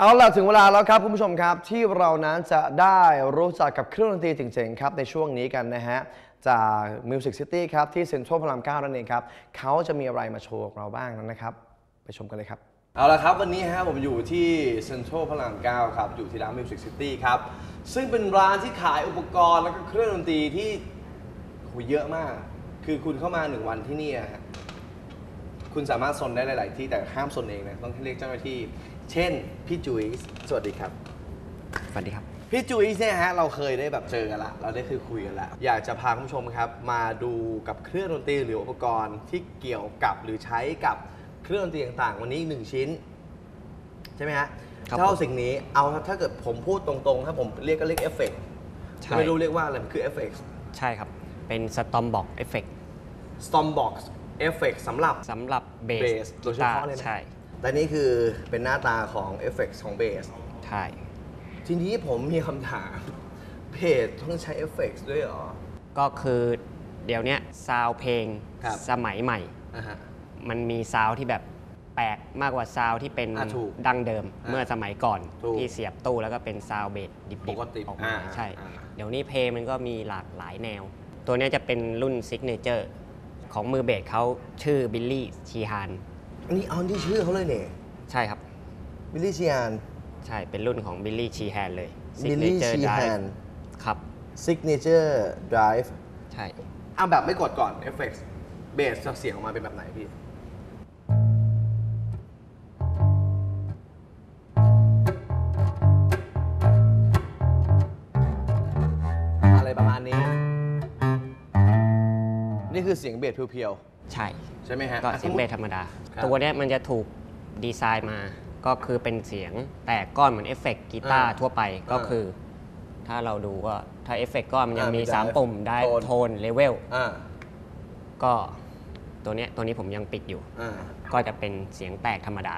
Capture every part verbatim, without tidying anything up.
เอาล่ะถึงเวลาแล้วครับคุณผู้ชมครับที่เรานั้นจะได้รู้จักกับเครื่องดนตรีเจ๋งๆครับในช่วงนี้กันนะฮะจาก Music City ครับที่เซ็นทรัลพระรามเก้านั่นเองครับเขาจะมีอะไรมาโชว์เราบ้างนั้นนะครับไปชมกันเลยครับเอาละครับวันนี้ฮะผมอยู่ที่เซ็นทรัลพระรามเก้าครับอยู่ที่ร้าน Music City ครับซึ่งเป็นร้านที่ขายอุปกรณ์แล้วก็เครื่องดนตรีที่โหเยอะมากคือคุณเข้ามาหนึ่งวันที่นี่ฮะคุณสามารถซนได้หลายๆที่แต่ห้ามซนเองนะต้องเรียกเจ้าหน้าที่เช่นพี่จุ๋ยสวัสดีครับสวัสดีครับพี่จุ๋ยเนี่ยฮะเราเคยได้แบบเจอกันละเราได้เคยคุยกันละอยากจะพาคุณผู้ชมครับมาดูกับเครื่องดนตรีหรืออุปกรณ์ที่เกี่ยวกับหรือใช้กับเครื่องดนตรีต่างๆวันนี้อีกหนึ่งชิ้นใช่ไหมฮะเท่าสิ่งนี้เอาถ้าเกิดผมพูดตรงๆถ้าผมเรียกก็เรียกเอฟเฟกต์ไม่รู้เรียกว่าอะไรมันคือเอฟเฟกต์ใช่ครับเป็นสตอมบ็อกเอฟเฟกต์สตอมบ็อกเอฟเฟกต์สำหรับสำหรับเบสโดยเฉพาะเลยนะใช่แต่นี่คือเป็นหน้าตาของเอฟเฟกต์ของเบสใช่ทีนี้ผมมีคำถามเพจต้องใช้เอฟเฟกต์ด้วยเหรอก็คือเดี๋ยวนี้ซาวเพลงสมัยใหม่มันมีซาวที่แบบแปลกมากกว่าซาวที่เป็นดั้งเดิมเมื่อสมัยก่อนที่เสียบตู้แล้วก็เป็นซาวเบสดิบๆออกมาใช่เดี๋ยวนี้เพลงมันก็มีหลากหลายแนวตัวนี้จะเป็นรุ่นซิกเนเจอร์ของมือเบสเขาชื่อบิลลี่ชีฮานอันนี้เอาที่ชื่อเขาเลยเนี่ยใช่ครับบิลลี่ชีฮานใช่เป็นรุ่นของบิลลี่ชีแฮนเลยบิลลี่ชีแฮนครับซิกเนเจอร์ไดรฟ์ใช่เอาแบบไม่กดก่อนเอฟเฟกต์เบสจะเสียงออกมาเป็นแบบไหนพี่อะไรประมาณนี้นี่คือเสียงเบสเพียวๆใช่ใช่ไหมฮะก็เสียงเบสธรรมดาตัวนี้มันจะถูกดีไซน์มาก็คือเป็นเสียงแตกก้อนเหมือนเอฟเฟกต์กีตาร์ทั่วไปก็คือถ้าเราดูก็ถ้าเอฟเฟกต์ก้อนมันยังมีสามปุ่มได้โทนเลเวลก็ตัวนี้ตัวนี้ผมยังปิดอยู่ก็จะเป็นเสียงแตกธรรมดา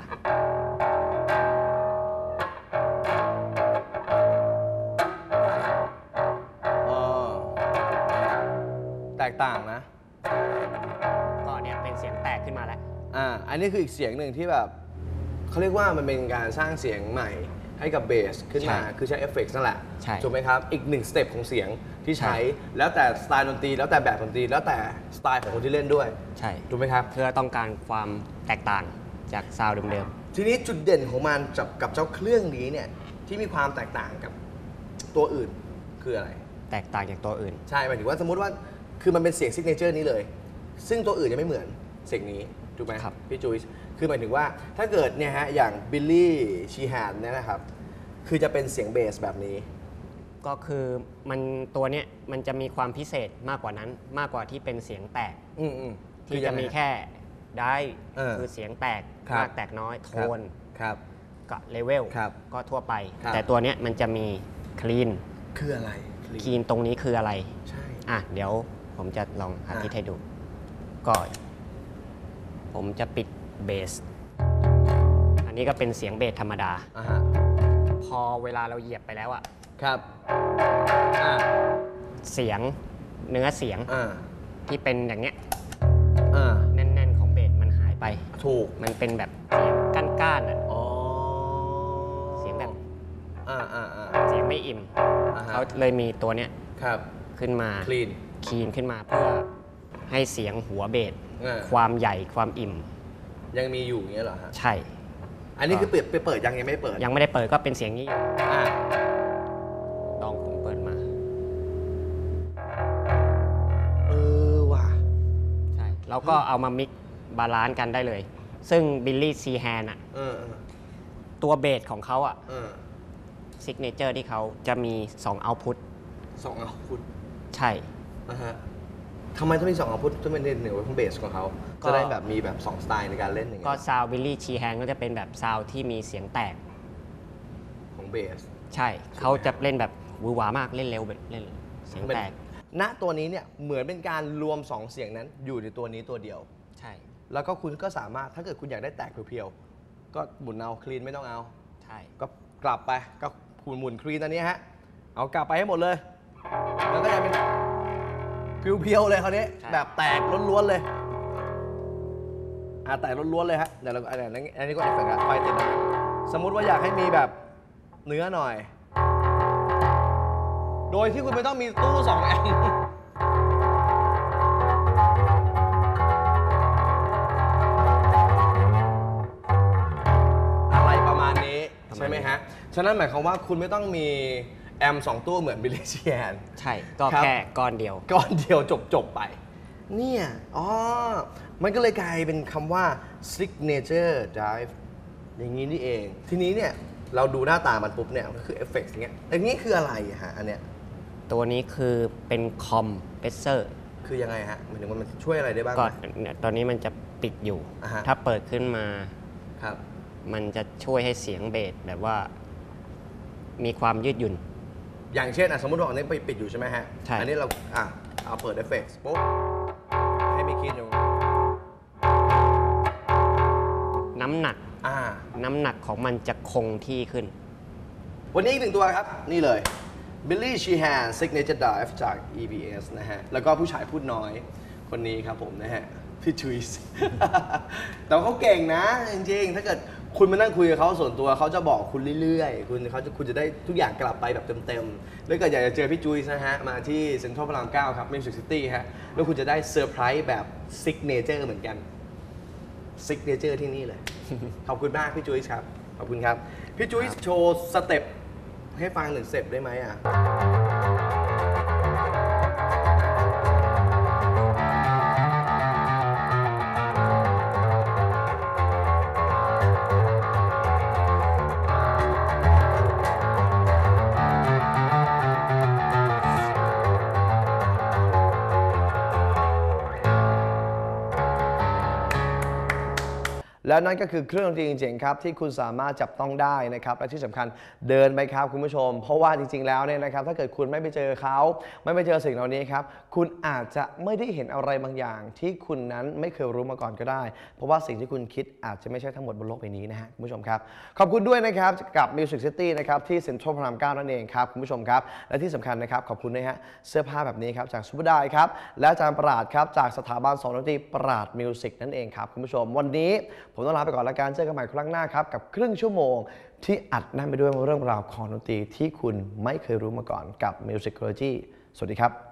แตกต่างนะก็เนี่ยเป็นเสียงแตกขึ้นมาแล้วอ่าอันนี้คืออีกเสียงหนึ่งที่แบบเขาเรียกว่ามันเป็นการสร้างเสียงใหม่ให้กับเบสขึ้นมาคือใช้เอฟเฟกต์นั่นแหละถูกไหมครับอีกหนึ่งสเต็ปของเสียงที่ใช้แล้วแต่สไตล์ดนตรีแล้วแต่แบบดนตรีแล้วแต่สไตล์ของคนที่เล่นด้วยใช่ถูกไหมครับเพื่อต้องการความแตกต่างจากซาวด์เดิมๆทีนี้จุดเด่นของมันกับกับเจ้าเครื่องนี้เนี่ยที่มีความแตกต่างกับตัวอื่นคืออะไรแตกต่างจากตัวอื่นใช่หมายถึงว่าสมมติว่าคือมันเป็นเสียงซิกเนเจอร์นี้เลยซึ่งตัวอื่นจะไม่เหมือนเสียงนี้ถูกไหมครับพี่จุ้ยคือหมายถึงว่าถ้าเกิดเนี่ยฮะอย่างบิลลี่ชีแฮนเนี่ยนะครับคือจะเป็นเสียงเบสแบบนี้ก็คือมันตัวเนี้ยมันจะมีความพิเศษมากกว่านั้นมากกว่าที่เป็นเสียงแตกที่จะมีแค่ได้คือเสียงแตกมากแตกน้อยโทนกับเลเวลก็ทั่วไปแต่ตัวเนี้ยมันจะมีคลีนคืออะไรคลีนตรงนี้คืออะไรใช่อ่ะเดี๋ยวผมจะลองหาที่ให้ดูก็ผมจะปิดเบสอันนี้ก็เป็นเสียงเบสธรรมดาพอเวลาเราเหยียบไปแล้วอะครับเสียงเนื้อเสียงที่เป็นอย่างเงี้ยแน่นๆของเบสมันหายไปถูกมันเป็นแบบเสียงก้านๆอ่ะเสียงแบบเสียงไม่อิ่มเขาเลยมีตัวเนี้ยขึ้นมาคลีนคลีนขึ้นมาเพื่อให้เสียงหัวเบสความใหญ่ความอิ่มยังมีอยู่อย่างเงี้ยเหรอฮะใช่อันนี้คือเปิดไปเปิดยังยังไม่เปิดยังไม่ได้เปิดก็เป็นเสียงนี้อยู่ลองผมเปิดมาเออว่ะใช่แล้วก็เอามามิกบาลานซ์กันได้เลยซึ่งบิลลี่ซีแฮนอ่ะตัวเบสของเขาอ่ะซิกเนเจอร์ที่เขาจะมีสองเอาต์พุตสองเอาต์พุตใช่นะฮะทำไมต้องมีสองเอาต์พุตต้องเป็นเหนือของเบสของเขาจะได้แบบมีแบบสองสไตล์ในการเล่นอย่างเงี้ยก็ซาวบิลลี่ชีแฮนก็จะเป็นแบบซาวที่มีเสียงแตกของเบสใช่เขาจะเล่นแบบวือหวามากเล่นเร็วแบบเล่นเสียงแตกณตัวนี้เนี่ยเหมือนเป็นการรวมสองเสียงนั้นอยู่ในตัวนี้ตัวเดียวใช่แล้วก็คุณก็สามารถถ้าเกิดคุณอยากได้แตกเพียวๆก็หมุนเอาคลีนไม่ต้องเอาใช่ก็กลับไปก็คุณหมุนคลีนตัวนี้ฮะเอากลับไปให้หมดเลยแล้วก็จะเป็นเพียวๆเลยคราวนี้แบบแตกล้วนๆเลยอ่าแตกล้วนๆเลยฮะเดี๋ยวเราอันนี้อันนี้ก็เอฟเฟกต์ไฟติดนะสมมุติว่าอยากให้มีแบบเนื้อหน่อย โดยที่คุณไม่ต้องมีตู้สองแอมป์อะไรประมาณนี้ใช่ไหมฮะ ฉะนั้นหมายความว่าคุณไม่ต้องมีแอมป์สองตู้เหมือนบิลลี่เชียนใช่ ก็แค่ก้อนเดียวก้อนเดียวจบจบไป เนี่ย อ๋อ มันก็เลยกลายเป็นคำว่า signature drive อย่างนี้นี่เอง ทีนี้เนี่ย เราดูหน้าตามันปุ๊บเนี่ยก็คือเอฟเฟกต์อย่างเงี้ยอันนี้คืออะไรฮะ อันเนี้ยตัวนี้คือเป็นคอมเพรสเซอร์คือยังไงฮะหมายถึงว่ามันช่วยอะไรได้บ้างก่อนเนี่ยตอนนี้มันจะปิดอยู่อ่าฮะถ้าเปิดขึ้นมาครับมันจะช่วยให้เสียงเบสแบบว่ามีความยืดหยุ่นอย่างเช่นอ่ะสมมติว่าอันนี้ไปปิดอยู่ใช่ไหมฮะใช่อันี้เราอ่ะเอาเปิดเอฟเฟกต์ปุ๊บให้มีคีย์อยู่น้ำหนักอ่าน้ำหนักของมันจะคงที่ขึ้นวันนี้อีกหนึ่งตัวครับ นี่เลย Billy Sheehan Signature Dive จาก อี บี เอส นะฮะ แล้วก็ผู้ชายพูดน้อยคนนี้ครับผมนะฮะ พี่จุยส์ แต่ว่าเขาเก่งนะ จริงๆ ถ้าเกิดคุณมานั่งคุยกับเขาส่วนตัวเขาจะบอกคุณเรื่อยๆ คุณเขาจะคุณจะได้ทุกอย่างกลับไปแบบเต็มๆแล้วก็อยากจะเจอพี่จุยส์นะฮะ มาที่เซ็นทรัลพระรามเก้าครับ Music City ฮะ แล้วคุณจะได้เซอร์ไพรส์แบบ Signature เหมือนกัน Signature ที่นี่เลย ขอบคุณมากพี่จุยส์ครับ ขอบคุณครับ พี่จุยส์โชว์สเต็ปให้ฟังหนึ่งสเต็ปได้ไหมอ่ะ แล้วนั่นก็คือเครื่องดนตรีเจ๋งๆครับที่คุณสามารถจับต้องได้นะครับและที่สำคัญเดินไปครับคุณผู้ชม เพราะว่าจริงๆแล้วเนี่ยนะครับถ้าเกิดคุณไม่ไปเจอเขาไม่ไปเจอสิ่งเหล่านี้ครับคุณอาจจะไม่ได้เห็นอะไรบางอย่างที่คุณนั้นไม่เคยรู้มาก่อนก็ได้ เพราะว่าสิ่งที่คุณคิดอาจจะไม่ใช่ทั้งหมดบนโลกใบนี้นะฮะคุณผู้ชมครับขอบคุณด้วยนะครับกับ Music City นะครับที่เซ็นทรัลพระรามเก้านั่นเองครับคุณผู้ชมครับและที่สำคัญนะครับขอบคุณนะฮะเสื้อผ้าแบบนี้ครับจากซูเปอร์ไดครับและอาจารย์ปราดครับจากสถาบันสอนดนตรีปราดมิวสิกนั่นเองครับคุณผู้ชมวันนี้ผมต้องลาไปก่อนแล้วกันเจอกันใหม่ครั้งหน้าครับกับครึ่งชั่วโมงที่อัดแน่นไปด้วยเรื่องราวของดนตรีที่คุณไม่เคยรู้มาก่อนกับ Musicology สวัสดีครับ